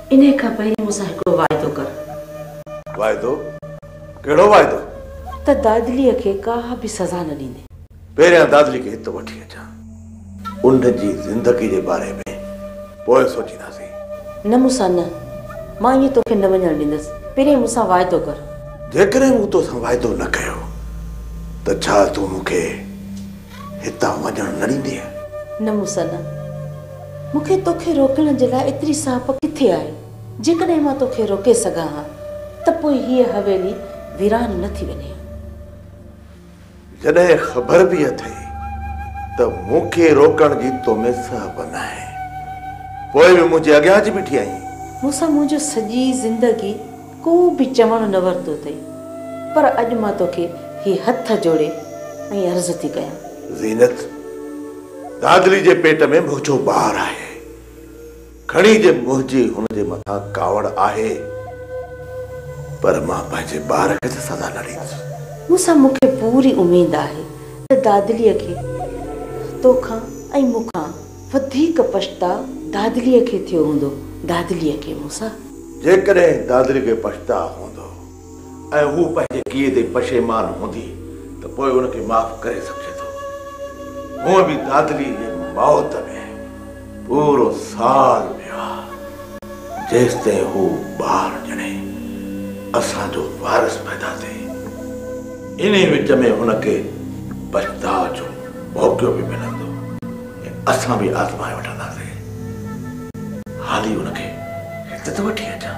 इन्हें का पहिरीं मूंसां हिकिड़ो वाइदो कर। वाइदो? कहिड़ो वाइदो? त दादलीअ खे का बि सज़ा न ॾींदे। पहिरियां दादली खे हिते वठी अचां, उन जी ज़िंदगी जे बारे में पोइ सोचींदासीं। न मूंसां न, मां ईअं तोखे न वञणु ॾींदसि। पहिरीं मूंसां वाइदो कर। जेकॾहिं मूं तोसां वाइदो न कयो त छा तूं मूंखे हितां वञणु न ॾींदीअ? न मूंसां न, मूंखे तोखे रोकण जे लाइ एतिरी साहप किथे आहे। जेकॾहिं मां तोखे रोके सघां हा त पोइ हीअ हवेली वीरान न थी वञे। जॾहिं ख़बर बि अथई त मूंखे रोकण जी तोमें साहब न आहे, पोइ बि मुंहिंजे अॻियां अची बीठी आहीं। मूंसां मुंहिंजो सॼी ज़िंदगी को बि चवणु न वरितो अथई, पर अॼु मां तोखे हीअ हथ जोड़े ऐं अर्ज़ु थी कयां। ज़ीनत, दादली जे पेट में मुंहिंजो ॿार आहे। खणी जे मुंहिंजी हुनजे मथां कावड़ आहे, पर मां पंहिंजे ॿार खे त सज़ा न ॾींदुसि। मूंसां मूंखे पूरी उमेद आहे त दादलीअ खे तोखां ऐं मूंखां वधीक पछताव दादलीअ खे थियो हूंदो। दादलीअ खे मूंसां जेकॾहिं दादली खे पछताव हूंदो ऐं हू पंहिंजे कीअं ते पशेमान हूंदी त पोइ उनखे माफ़ करे सघे थो। हूअं बि दादली जे मौत में पूरो साल वियो आहे, जेसिताईं हू ॿार ॼणे असांजो वारिस पैदा थिए। इन विच में हुनखे पछताव जो मौक़ो बि मिलंदो ऐं असां बि आज़माए वठंदासीं। हाली हुनखे हिते त वठी अचां।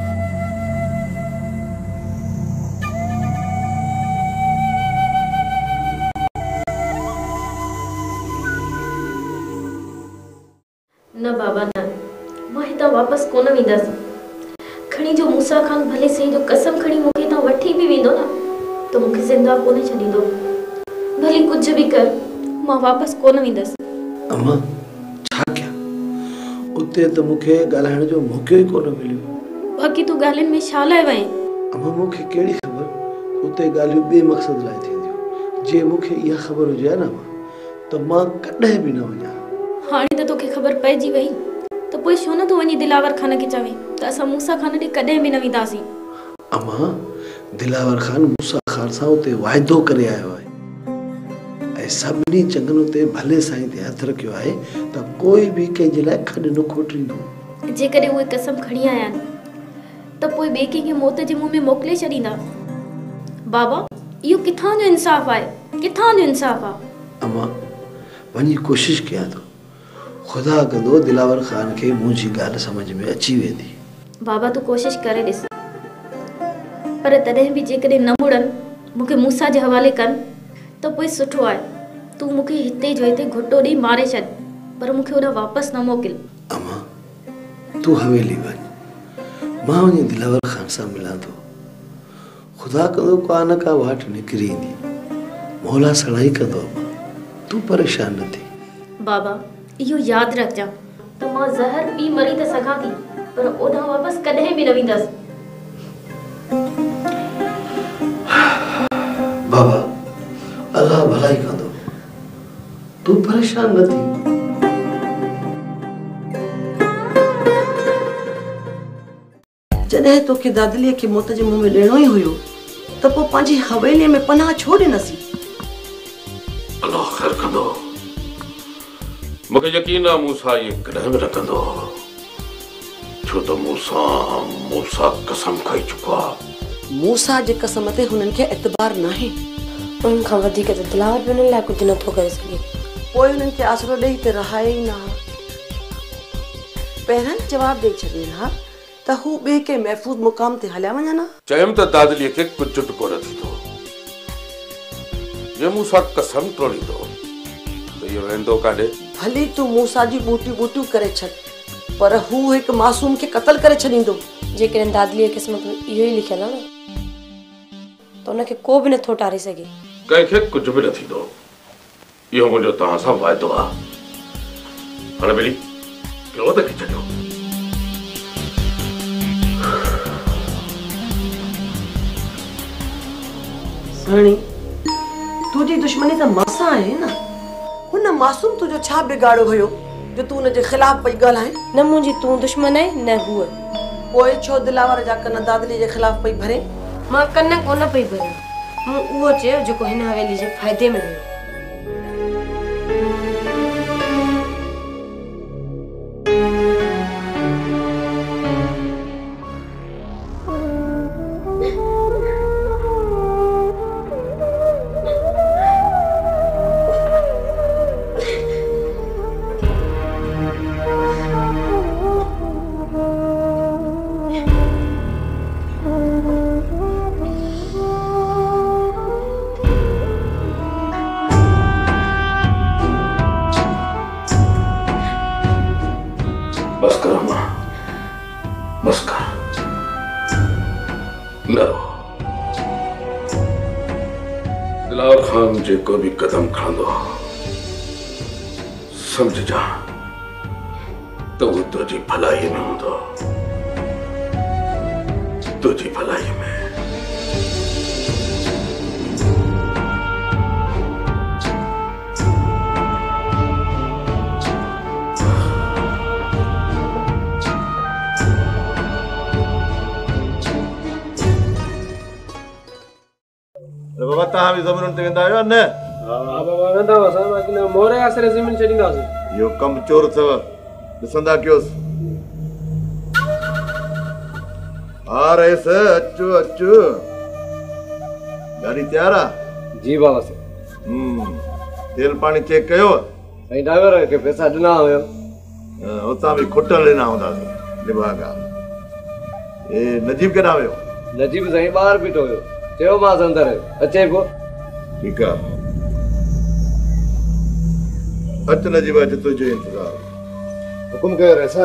न बाबा न, मां हितां वापसि कोन वेंदसि। खणी जो मूसा खान भले सही जो कसम खणी मूंखे हितां वठी बि वेंदो न त मूंखे ज़िंदा कोन छॾींदो। भले कुझु बि कर, मां वापसि कोन वेंदसि। अम्मा छा कयां? उते त मूंखे ॻाल्हाइण जो मौक़ो ई कोन मिलियो। बाक़ी तूं ॻाल्हियुनि में छा लाइ वएं? अम्मा मूंखे कहिड़ी ख़बर उते ॻाल्हियूं ॿिए मक़सद लाइ थींदियूं। जे मूंखे इहा ख़बर हुजे हा न त मां कॾहिं बि न वञा। हाणे त तोखे ख़बर पइजी वई त पोइ छो न तूं वञी दिलावर खान खे चवें त असां मूसा खान ॾे कॾहिं बि न वेंदासीं। अम्मा दिलावर खान मूसा खान सां उते वाइदो करे आयो आहे ऐं सभिनी चङनि उते भले साईं ते हथ रखियो आहे त कोई बि कंहिंजे लाइ खॾ न खोटींदो। जेकॾहिं उहे कसम खणी आया आहिनि त पोइ ॿिए कंहिंखे मौत जे मुंहं में मोकिले छॾींदा। बाबा इहो किथां जो इंसाफ़ आहे? किथां जो इंसाफ़ आहे? अम्मा वञी कोशिशि कयां थो, ख़ुदा कंदो दिलावर खान खे मुंहिंजी ॻाल्हि सम्झ में अची वेंदी। बाबा तूं कोशिशि करे ॾिस, पर तॾहिं बि जेकॾहिं न मुड़नि मूंखे मूसा जे हवाले कनि त पोइ सुठो आहे। तूं मूंखे हिते जो हिते घुटो ॾेई मारे छॾ, पर मूंखे होॾां वापसि न मोकिल। अम्मा तूं हवेली वञ, मां वञी दिलावर खान सां मिलां थो। ख़ुदा कंदो का न का वाट निकिरी ईंदी। मौला सणाई कंदो। अम्मा तूं परेशान न थी। बाबा इहो यादि रखजां त मां ज़हर पी मरी त सघां थी, पर ओॾां वापसि कॾहिं बि न वेंदसि। बाबा अल्लाह भलाई कंदो, तूं परेशान न थी। जॾहिं तोखे दादलीअ खे मौत जे मुंहं में ॾियणो ई हुयो त पोइ पंहिंजी हवेलीअ में पनाह छो ॾिनसीं? अल्लाह ख़ैर कंदो। मूंखे यकीन आहे मूसा ये कॾहिं बि न कंदो, छो त मूसा कसम खाई चुको आहे। मूसा जे कसम ते हुननि खे एतबार नाहे। उन्हनि खां वधीक त दिलावर बि उन्हनि लाइ कुझु नथो करे सघे। पोइ हुननि खे आसरो ॾेई त रहाए ई न हा। पहिरियों जवाबु ॾेई छॾे हा त हू ॿिए के महफ़ूज़ मुक़ाम ते हलिया वञनि। चयमि त दादलीअ खे कुझु टुको न थींदो। जे मूसा कसम तोड़ींदो त इहो वेंदो काॾे। भली तूं मूसा जी बूटियूं बूटियूं करे छॾ, पर हू हिकु मासूम खे क़त्ल करे छॾींदो। जेकॾहिं दादलीअ जी क़िस्मत में इहो ई लिखियलु आहे न त उनखे को बि नथो टारे सघे। कंहिंखे कुझु बि न थींदो, इहो मुंहिंजो तव्हां सां वाइदो आहे। हाणे ॿिली कहिड़ो त छॾियो। साणी तुंहिंजी दुश्मनी त मासां आहे न। हुन मासूम तुंहिंजो छा बिगाड़ो हुयो जो तूं हुनजे ख़िलाफ़ पई ॻाल्हाए? न मुंहिंजी तूं दुश्मन आहे न हूअ। पोइ छो दिलावर जा कन दादली जे खिलाफ पई भरे? मां कन कोन पई भरियां, मूं उहो चयो जेको हिन हवेली जे फ़ाइदे में हुयो। बस कर मां, बस कर। लो दिलावर खान जेको भी कदम खणंदो समझ जा तो वो तुझी भलाई में हूंदो, तुझी भलाई में। बाबा तव्हां बि ज़मीन ते वेंदा आहियो न? हा बाबा वेंदा हुआसीं, लेकिन मोरे आसरे ज़मीन छॾींदासीं। इहो कमु चोर अथव, ॾिसंदा कयोसि। हा रहीस, अचो अचो। गाड़ी तयार आहे? जी बाबा साईं। तेल पाणी चेक कयो? साईं ड्राइवर खे पैसा ॾिना हुयो। उतां बि खुटल ॾिना हूंदासीं दिमाग़ आहे। ए नजीब केॾां वियो? नजीब साईं ॿाहिरि बीठो हुयो, चयो मां अंदरि अचे को। ठीकु आहे, अच नजीब अच, तुंहिंजो इंतज़ार। हुकुम कयो रहीसा।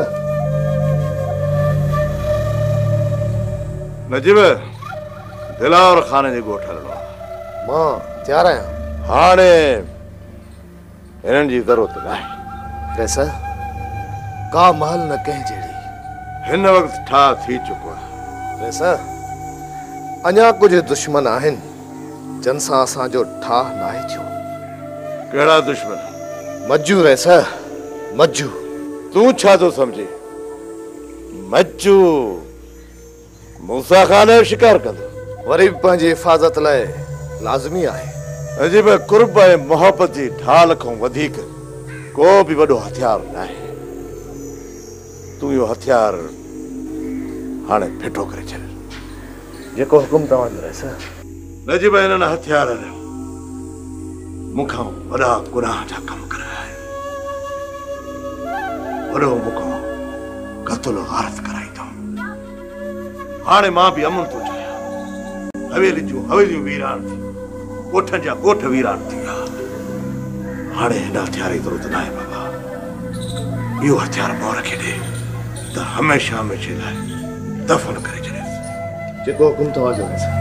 नजीब दिलावर खाने जे ॻोठ हलणो आहे। मां तयार आहियां। हाणे हिननि जी ज़रूरत न आहे। रहीसा का महल न कंहिं जहिड़ी। हिन वक़्तु ठाह थी चुको आहे। रहीसा अञा कुछ दुश्मन आहिनि जन सां असांजो ठाह नाहे थियो। कहिड़ा दुश्मन? मज्जू रहीसा, मज्जू। तूं छा थो सम्झे? मज्जू मूसा खान जो शिकार कंदो, वरी बि पंहिंजी हिफ़ाज़त लाइ लाज़मी आहे। अजीब कुर्ब ऐं मोहबत जी ढाल खां वधीक को बि वॾो हथियार न आहे। तूं इहो हथियार हाणे फिटो करे छॾ। जेको हुकुम तव्हांजो रहीसा। नजीब हिननि हथियारनि मूंखां वॾा गुनाह जा कम कराया आहिनि। वॾो मूंखां क़त्ल गारत कराई अथऊं। हाणे मां बि अमन थो चाहियां। हवेली जूं हवेलियूं वीरान थी, ॻोठनि जा ॻोठ वीरान थी विया। हाणे हिन हथियार जी ज़रूरत न आहे बाबा। इहो हथियार मोर खे ॾे त हमेशह हमेशह लाइ दफ़न करे छॾेसि। जेको हुकुम तव्हांजो रहीसा।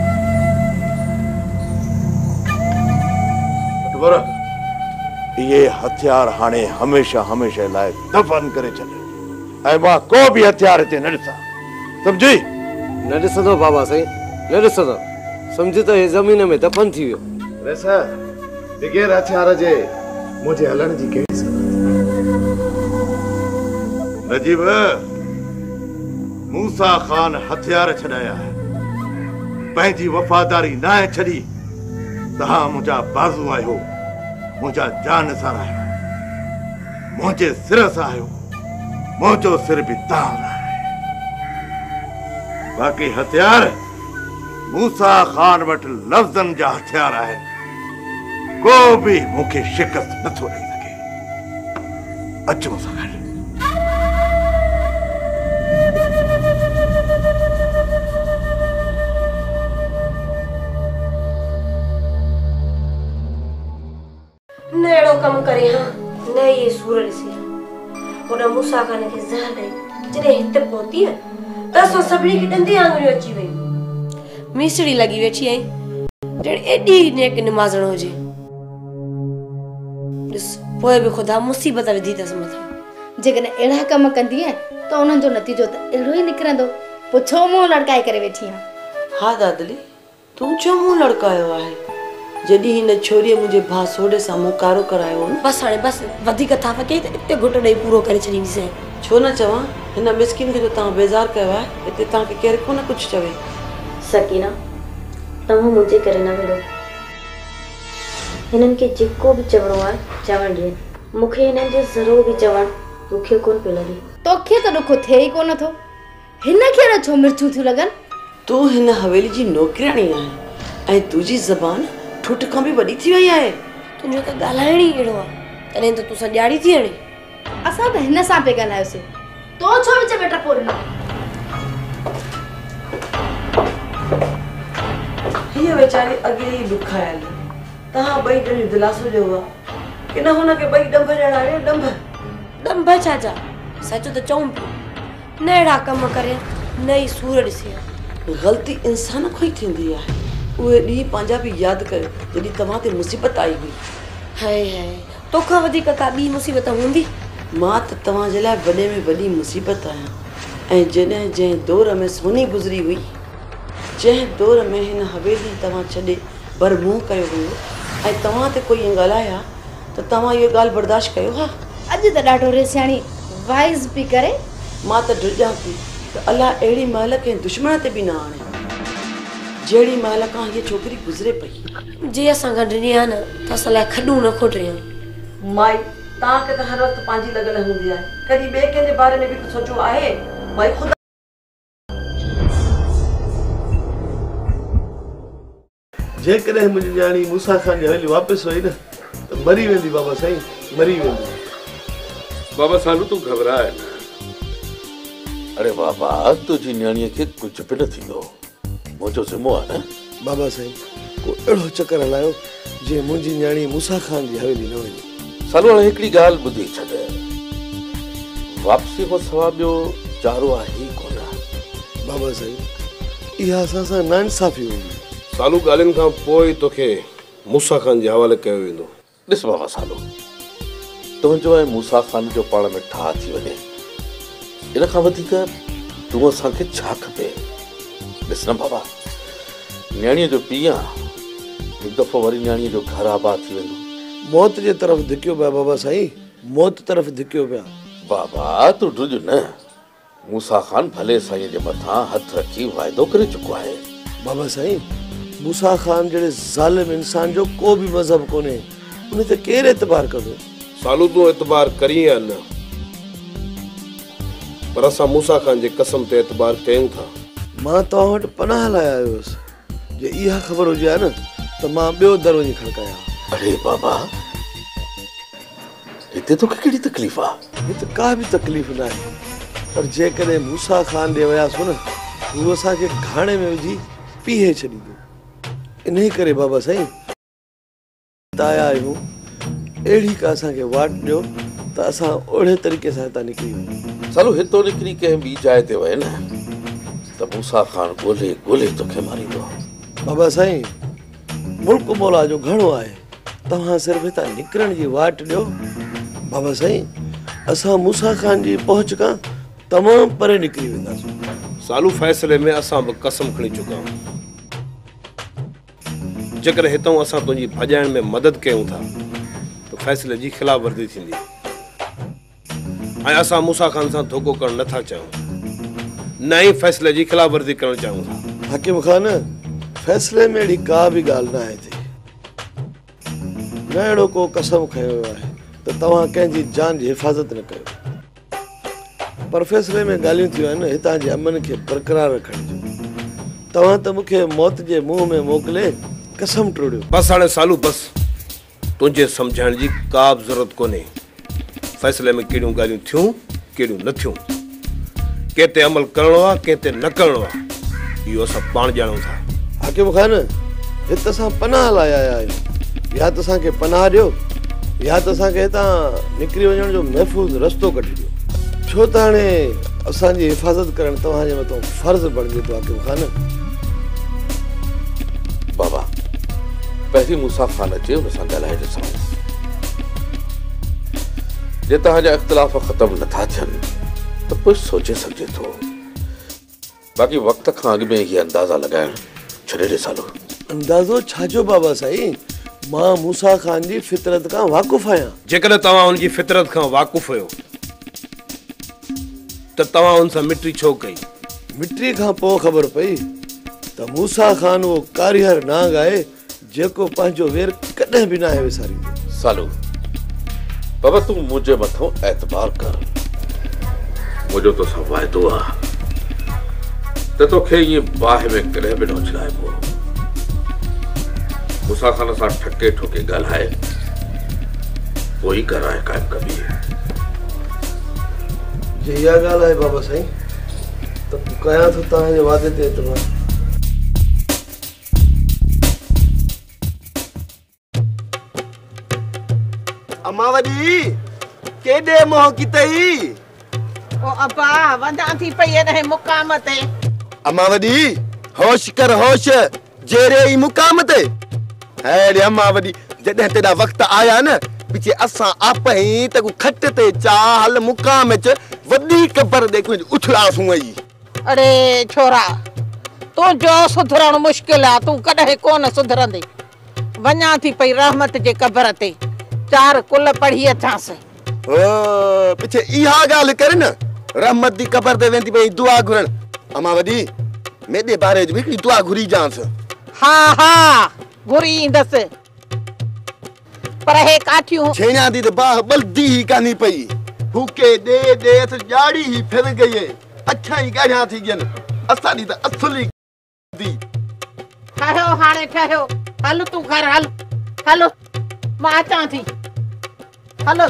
ये हथियार हाणे हमेशा हमेशा लाइ दफ़न करे छॾ ऐं मां को बि हथियार हिते न ॾिसां, सम्झी? न ॾिसंदो बाबा साईं, न ॾिसंदो। सम्झी त हे ज़मीन में दफ़न थी वियो। रहीसा बग़ैर हथियार जे मुंहिंजे हलण जी कहिड़ी ज़रूरत? नजीब मूसा खान हथियार छॾाया पंहिंजी वफ़ादारी न आहे छॾी। तव्हां मुंहिंजा बाज़ू आहियो, मुंहिंजा जानसार आहियो, मुंहिंजे सिर सां आहियो। मुंहिंजो सिर बि तव्हां लाइ आहे। बाक़ी हथियार मूसा खान वटि लफ़्ज़नि जा हथियार आहिनि। को बि मूंखे शिकस्त नथो ॾेई सघे। अच मूंसां गॾु। न अहिड़ो कमु करे हा, न इहे सूर ॾिसी हुन मूसा खान खे ज़हर ॾेई जॾहिं हिते पहुती त असां सभिनी खे ॾंदे आङुरियूं अची वयूं। मिसड़ी लॻी वेठी आई ॼण एॾी नेक निमाज़ण हुजे। ॾिस पोइ बि ख़ुदा मुसीबत विधी अथसि मथां। जेकॾहिं अहिड़ा कम कंदी आहे त उन्हनि जो नतीजो त अहिड़ो ई निकिरंदो। पुछो मुंहुं लड़काए करे वेठी आहे। हा दादली, तूं छो मुंहुं लड़कायो आहे? जॾहिं हिन छोरीअ मुंहिंजे भाउ सोॾे सां मुकारो करायो न। बस हाणे बस वधीक था कई त इते घुट ॾेई पूरो करे छॾींदीसीं। छो न चवां, हिन मिसकिन खे जो तव्हां बेज़ार कयो आहे, हिते तव्हांखे केरु कोन कुझु चवे। सकीना, तव्हां मुंहिंजे करे न विड़ो। हिननि खे जेको बि चवणो आहे चवण ॾिए। मूंखे हिननि जो ज़रो बि चवण ॾुखियो कोन पियो लॻे। तोखे त ॾुखो थिए ई कोन थो, हिन खे न छो मिर्चूं थियूं लॻनि? तूं हिन हवेली जी नौकिराणी आहीं ऐं तुंहिंजी ज़बान ठुठ खां बि वॾी थी वई आहे। तुंहिंजो त ॻाल्हाइण ई अहिड़ो आहे, तॾहिं त तूं सां ॾियारी थी हणी। असां त हिन सां पिया ॻाल्हायोसीं, तो छो विच में टपो ॾिनो? हीअ वीचारी अॻे ई ॾुखायल, तव्हां ॿई ॼणियूं दिलासो ॾियो आहे की न हुनखे ॿई ॾंभ ॾियणा आहियो। ॾंभ छा जा, सच त चऊं पियो, न अहिड़ा कम करे न ई सूर ॾिसे। ग़लती इंसान खां ई थींदी आहे। उहे ॾींहं पंहिंजा बि यादि कयो जॾहिं तव्हां ते मुसीबत आई हुई। हाय हाय, तोखां वधीक का ॿी मुसीबत हूंदी? मां त तव्हांजे लाइ वॾे में वॾी मुसीबत आहियां। ऐं जॾहिं जंहिं दौर में सोनी गुज़री हुई, जंहिं दौर में हिन हवेली तव्हां छॾे बरमुंह कयो हुयो ऐं तव्हां ते कोई ॻाल्हाया त तव्हां इहो ॻाल्हि बर्दाश्त कयो हा? अॼु त ॾाढो रेसियाणी वाइज़ पई करे। मां त ड्रिजां थी त अलाह अहिड़ी महिल कंहिं दुश्मन ते बि न आणे जहिड़ी महिल खां हीअ छोकिरी गुज़रे पई। जे असां गॾु ॾिनी आहे न त असां लाइ खॾूं न खोटियूं। माई तव्हांखे त हर वक़्तु पंहिंजी लॻल हूंदी आहे, कॾहिं ॿिए कंहिंजे बारे में बि सोचो आहे? भाई ख़ुदा जेकॾहिं मुंहिंजी न्याणी मूसा खान जी हवेली वापसि वई न त मरी वेंदी बाबा साईं, मरी वेंदी। बाबा सालू तूं घबराए न। अरे बाबा, तुंहिंजी न्याणीअ खे कुझु बि न थींदो, मुंहिंजो ज़िम्मो आहे न। बाबा साईं, को अहिड़ो चकर हलायो जीअं मुंहिंजी न्याणी मूसा खान जी हवेली न वञे। सालू हाणे हिकिड़ी ॻाल्हि ॿुधी छॾ, वापसी खां सवाइ ॿियो चारो आहे ई कोन। बाबा साईं, इहा असां सां नाइंसाफ़ी हूंदी। सालू ॻाल्हियुनि खां पोइ तोखे मूसा खान जे हवाले कयो वेंदो। ॾिस बाबा सालू, तुंहिंजो ऐं मूसा खान जो पाण में ठाह थी वञे, इन खां वधीक तूं असांखे छा खपे? ॾिस न बाबा, न्याणीअ जो पीउ आहे, हिकु दफ़ो वरी न्याणीअ जो घर आबाद थी वेंदो। मौत जे तरफ़ धिकियो पिया बाबा साईं, मौत तरफ़ धिकियो पिया। बाबा तूं ड्रिज न, मूसा खान भले साईं जे मथां हथ रखी वाइदो करे चुको आहे। बाबा साईं, मूसा खान जहिड़े ज़ालिम इंसान जो को बि मज़हब कोन्हे, उन ते केरु एतबार कंदो? सालू तूं एतबार करी या न, पर असां मूसा खान जे कसम ते एतबार कयूं था। मां तव्हां वटि पनाह लाइ आयो हुयुसि, जे इहा ख़बर हुजे हा न त मां ॿियो दर वञी खड़कायां। अरे बाबा, हिते तोखे कहिड़ी तकलीफ़ आहे? हिते का बि तकलीफ़ न आहे, पर जेकॾहिं मूसा खान ॾे वियासीं न, हू असांखे घाणे में विझी पीहे छॾींदो। इन करे बाबा साईं आया आहियूं, अहिड़ी का असांखे वाट ॾियो त असां ओड़े तरीक़े सां हितां निकिरी वञूं। सालू हितो निकिरी कंहिं ॿी जाइ ते वए न त मूसा खान ॻोल्हे ॻोल्हे तोखे मारींदो। बाबा साईं, मुल्क मौला जो घणो आहे, तव्हां सिर्फ़ु हितां निकिरण जी वाट ॾियो। बाबा साईं, असां मूसा खान जी पहुच खां तमामु परे निकिरी वेंदासीं। सालू फ़ैसिले में असां बि कसम खणी चुका आहियूं, जेकर हितां असां तुंहिंजी भॼाइण में मदद कयूं था त फ़ैसिले जी ख़िलाफ़ वर्जी थींदी। ऐं असां मूसा खान सां धोखो करणु नथा चाहियूं, न ई फ़ैसिले जी ख़िलाफ़ वर्जी करणु चाहियूं था। हाकिम खान, फ़ैसिले में अहिड़ी का बि ॻाल्हि न आहे थी, न अहिड़ो को कसम खयो वियो आहे त तव्हां कंहिंजी जान जी हिफ़ाज़त न कयो। पर फ़ैसिले में ॻाल्हियूं थियूं आहिनि हितां जे अमन खे बरक़रार रखण जो। तव्हां त मूंखे मौत जे मुंहं में मोकिले कसम टोड़ियो। बस हाणे सालू, बस तुंहिंजे सम्झाइण जी का बि ज़रूरत कोन्हे। फ़ैसिले में कहिड़ियूं ॻाल्हियूं थियूं, कहिड़ियूं न थियूं, कंहिं ते अमल करणो आहे, कंहिं ते न करणो आहे, इहो असां पाण ॼाणूं था। हाकिम खान, हिते असां पनाह लाइ आया आहियूं, या त असांखे पनाह ॾियो या त असांखे हितां निकिरी वञण जो महफ़ूज़ रस्तो कढी ॾियो। छो त हाणे असांजी हिफ़ाज़त करणु तव्हांजे मथां फ़र्ज़ु बणिजे थो। हाकिम खान, बाबा पहिरीं मूसा खान अचे, हुन सां ॻाल्हाए ॾिसूं। जे तव्हांजा इख़्तिलाफ़ ख़तमु नथा थियनि त पोइ सोचे सघिजे थो, बाक़ी वक़्त खां अॻु में हीअ अंदाज़ा लॻाइण छॾे ॾे। सालू, अंदाज़ो छाजो बाबा साईं? मां मूसा खान जी फितरत का वाक़ुफ़ आहियां। जेकॾहिं तव्हां उनजी फितरत खां वाक़ुफ़ हुयो त तव्हां उन सां मिट्री छो कई? मिट्री खां पोइ ख़बर पई त मूसा खान वो कारीगर नांग आहे जेको पंहिंजो वेर कॾहिं बि न विसारींदो। सालू बाबा तू मुझे मथो एतबार कर। मुझो तो सब वायदो आ त तोखे ये बाहि में कॾहिं बि न उछलाइबो। मूसा खान सां ठके ठोके ॻाल्हाए पोइ ई कराए काइम कबी। जे इहा ॻाल्हि आहे बाबा साईं त कयां थो तव्हांजे वादे ते एतबार। अम्मा वॾी केॾे मोह की तई? ओ अब्बा वंदा थी पई है मुकाम ते। अम्मा वॾी होश कर होश जेरे ई मुकाम ते। है अम्मा वॾी जॾहिं तेरा वक्त आया न पीछे असां आप ही त खट ते चाल मुकाम च वॾी कबर दे कुछ उछलासूं आई। अरे छोरा तू जो सुधरण मुश्किल आ तू कॾहिं कोन सुधरंदे। वञा थी पई रहमत जे कबर ते 4 कुल पढ़ी अचांस। ओ पीछे इहा ॻाल्हि कर न रहमत दी कबर ते वेंदी पई दुआ घुरण। अम्मा वॾी मेरे बारे में हिकिड़ी दुआ घुरी जांस। हाँ हाँ घुरी ईंदस पर हे काठियूं छेणिया दी त बाह बल्दी ही कानी पई। भूखे दे दे त जाड़ी ही फिर गई है। अच्छा ही गाढ़िया थी गन असा दी त असली दी। ठहयो हाणे ठहयो हल तू घर हल हलो मां अचां थी हलो।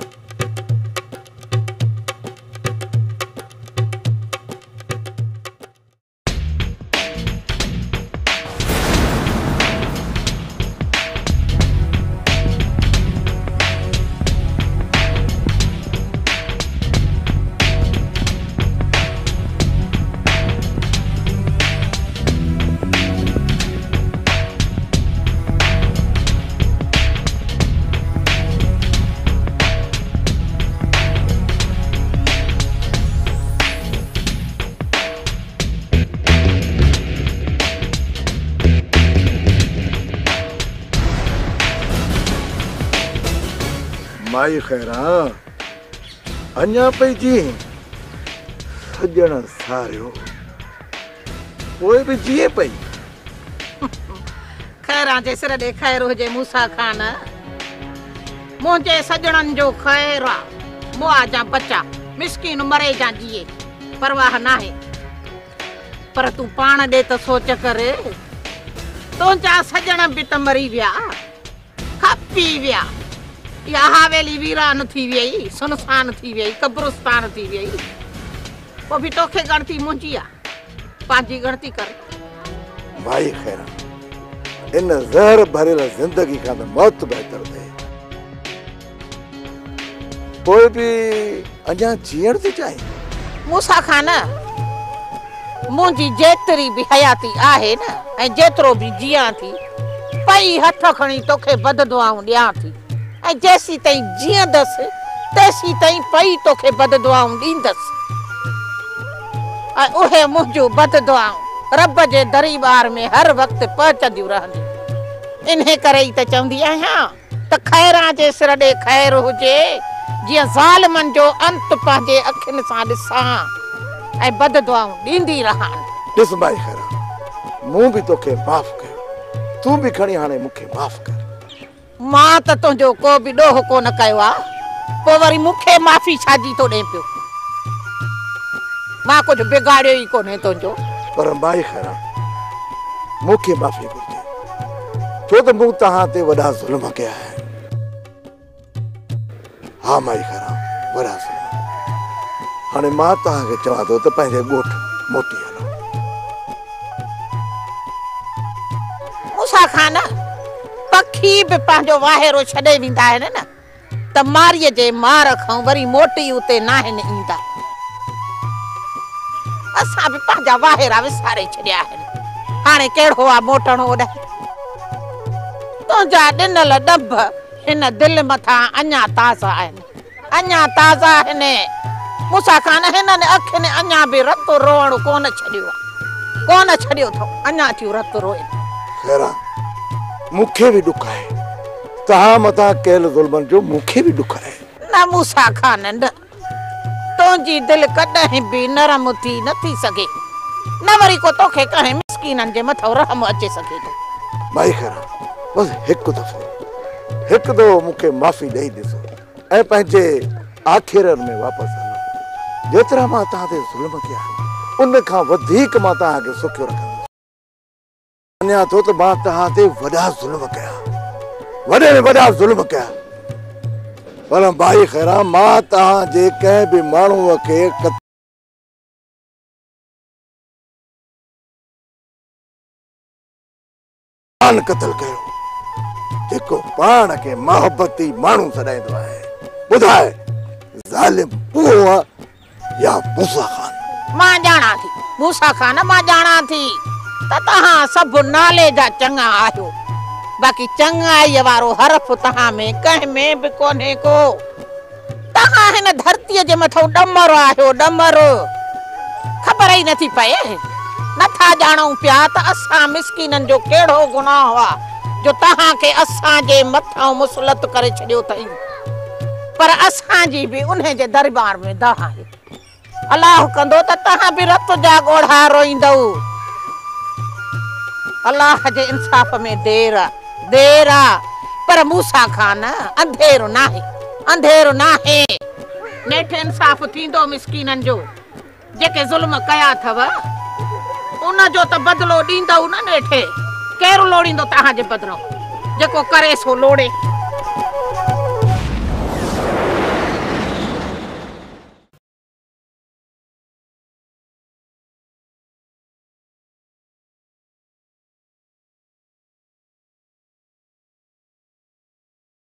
माई खैरा अञा पई जी सजण सारियो पोइ बि जीए पई। खैरा जे सिर दे खैर हुजे मूसा खान मुंहिंजे सजणन जो खैर आ। मुआ जा बच्चा मिस्किन मरे जा जिए परवाह नाहे पर तू पाण दे त सोच कर तुंहिंजा सजण बि त मरी विया खपी विया। या हवेली वीरान थी वई सुनसान थी वई कब्रिस्तान थी वई वो भी तोखे गणती मुंहिंजी आ पंहिंजी गणती कर। माई खैरा इन ज़हर भरियल जिंदगी खां त मौत बहितर थे। पोइ बि अञा जीअण थी चाहे। मूसा खान मुंहिंजी जेतिरी बि हयाती आहे न ऐं जेतिरो बि जियां थी पई हथ खणी तोखे बददुआऊं ॾियां थी ऐं जेसी ताईं जीअंदसि तेसी ताईं पई तोखे बददुआऊं ॾींदसि ऐं उहे मुंहिंजूं बददुआऊं रब जे दरबार में हर वक़्तु पहुचंदियूं रहंदियूं। इन्हे करे ई त चवंदी आहियां त खैरां जे सिर ॾे खैर हुजे जीअं ज़ालिमनि जो अंत पंहिंजे अखियुनि सां ॾिसां ऐं बददुआऊं ॾींदी रहां। ॾिस माई खैरा मूं बि तोखे माफ़ कयो तूं बि खणी हाणे मूंखे माफ़ कर। मां त तुंहिंजो को बि ॾोह कोन कयो आहे पोइ वरी मूंखे माफ़ी छाजी थो ॾे पियो। मां कुझु बिगाड़ियो ई कोन्हे तुंहिंजो। पर माई खैरा मूंखे माफ़ी घुरिजे छो त मूं तव्हां ते वॾा ज़ुल्म कया आहिनि। हा माई खैरा वॾा ज़ुल्म। हाणे मां तव्हांखे चवां थो त पंहिंजे ॻोठ मोटी हलो। मूसा खान पखी बि पंहिंजो वाहेरो छॾे वेंदा आहिनि न त मारीअ जे मार खां वरी मोटी उते नाहिनि ईंदा। असां बि पंहिंजा वाहेरा विसारे छॾिया आहिनि हाणे कहिड़ो आहे मोटणो ओॾे। तुंहिंजा ॾिनल ॾभ हिन दिलि मथां अञा ताज़ा आहिनि अञा ताज़ा आहिनि। मूसा खान हिननि अखियुनि अञा बि रतु रोअण कोन छॾियो आहे कोन छॾियो अथऊं अञा थियूं रतु रोइनि। खैरा मूंखे बि ॾुख आहे तहां मता कयल ज़ुल्मन जो मूंखे भी दुख है। न मूसा खान न तुंहिंजी दिल कॾहिं बि नरम थी न थी सघे, न वरी को तोखे कंहिं मिसकीननि जे मथां रहम अचे सघे थो। भाई ख़ैर बस हिकु दफ़ो मूंखे माफ़ी ॾेई ॾिसो ऐं पंहिंजे आख़िरनि में वापसि हलो। जेतिरा मां तव्हां ते ज़ुल्म कया उन खां वधीक मां तव्हांखे सुखियो रखंदुसि। मञा थो त मां तव्हां ते वॾा ज़ुल्म कया, वॾे में वॾा ज़ुल्म कया, पर भाई ख़ैरा मां तव्हांजे कंहिं बि माण्हूअ खे क़त्ल कयो जेको पाण खे मोहब्बती माण्हू सॾाईंदो आहे। ॿुधाए ज़ालिम उहो आहे या मूसा खान? मां ॼाणा थी मूसा खान, मां ॼाणा थी त तव्हां सभु नाले जा चङा आहियो, बाक़ी चङाईअ वारो हरफ तव्हां में कंहिं में बि कोन्हे को। तव्हां हिन धरतीअ जे मथां ॾमर आहियो, ॾमर। ख़बर ई नथी पए, नथा ॼाणूं पिया त असां मिसकीननि जो कहिड़ो गुनाह आहे जो तव्हांखे असांजे मथां मुसलत करे छॾियो अथई। पर असांजी बि उन जे दरबार में दाह आहे। अलाह कंदो त तव्हां बि रत जा ॻोढ़ा रोईंदव। अलाह जे इंसाफ़ में देर आहे, पर मूसा खान अंधेरो नाहे। नेठि इंसाफ़ थींदो मिसकीननि जो, जेके ज़ुल्म कया अथव उन जो त बदिलो ॾींदव न। नेठि केरु लोड़ींदो तव्हांजे बदिरां? जेको करे सो लोड़े।